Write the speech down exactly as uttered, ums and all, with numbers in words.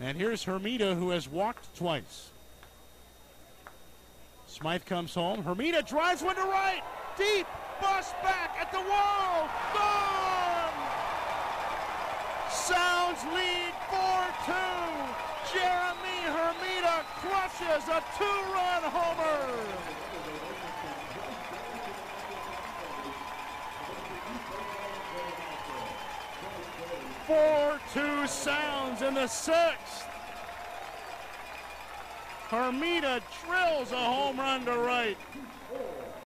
And here's Hermida, who has walked twice. Smythe comes home. Hermida drives one to right. Deep. Bus back at the wall. Gone! Sounds lead four two. Jeremy Hermida crushes a two-run homer. four two Sounds in the sixth. Hermida drills a home run to right.